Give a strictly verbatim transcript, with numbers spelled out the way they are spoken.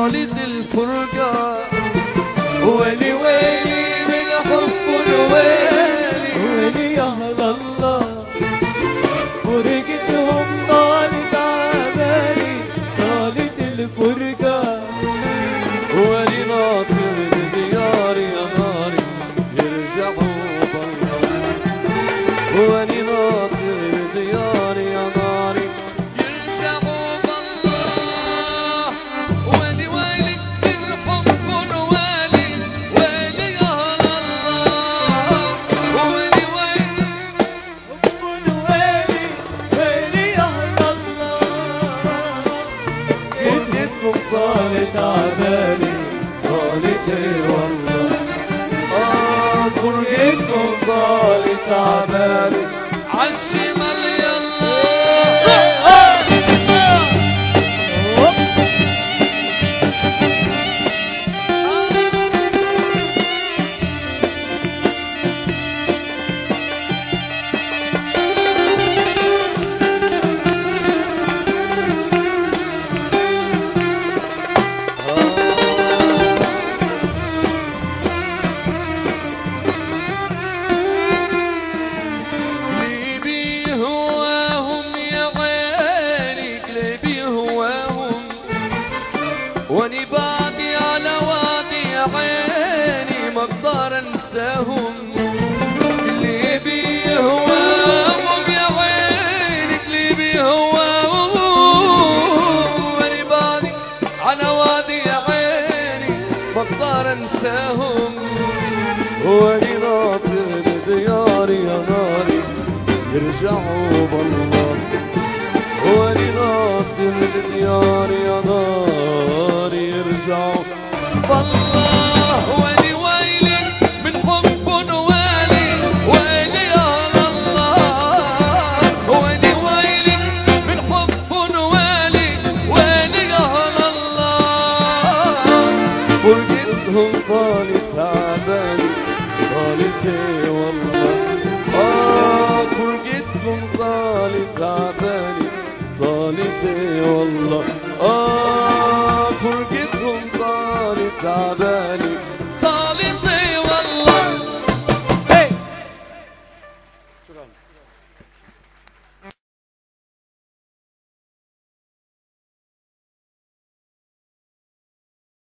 طالت الفرقة. ويلي ويلي من حب ويلي ويلي يا أهل الله فرقتهم طالت عبالي طالت الفرقة. ويلي ناطر الديار يا ناري يرجعوا بالله. ويلي ناطر الديار يا ناري يرجعوا بالله. ويلي ويلي من حب ويلي ويلي يا أهل الله. ويلي ويلي حب ويلي ويلي يا أهل الله فرقتهم طالت عبالي طالت والله. آه فرقتكم طالت عبالي عالشمال يلا. قلبي هواهم يا عيني قلبي هواهم. واني بعدي على وادي يا عيني ما اقدر انساهم. قلبي هواهم يا عيني قلبي هواهم. واني بعدي على وادي يا عيني ما اقدر انساهم. واني ناطر دياري يا ناري يرجعوا بالله. واني ناطر دياري يا ناري يرجعوا بالله. ويلي ويلي من حب ويلي ويلي يا الله. ويلي ويلي من حب ويلي ويلي يا الله. فرقتهم طالت عبالي طالت والله. آه فرقتكم طالت عبالي طالت والله. آه فرقتكم طالت عبالي طالت والله. شكرا.